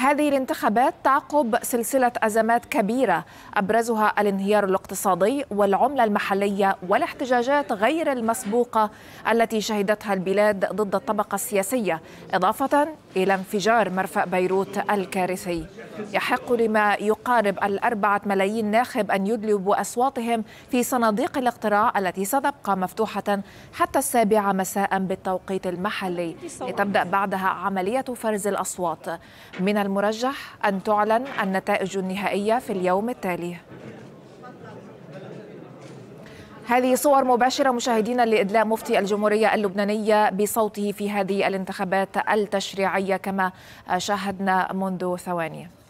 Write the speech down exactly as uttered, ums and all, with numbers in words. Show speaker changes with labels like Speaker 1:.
Speaker 1: هذه الانتخابات تعقب سلسلة أزمات كبيرة أبرزها الانهيار الاقتصادي والعملة المحلية والاحتجاجات غير المسبوقة التي شهدتها البلاد ضد الطبقة السياسية، إضافة إلى انفجار مرفأ بيروت الكارثي. يحق لما يقارب الأربعة ملايين ناخب أن يدلوا أصواتهم في صناديق الاقتراع التي ستبقى مفتوحة حتى السابعة مساء بالتوقيت المحلي، لتبدأ بعدها عملية فرز الأصوات. من المرجح أن تعلن النتائج النهائية في اليوم التالي. هذه صور مباشرة مشاهدينا لإدلاء مفتي الجمهورية اللبنانية بصوته في هذه الانتخابات التشريعية كما شاهدنا منذ ثواني.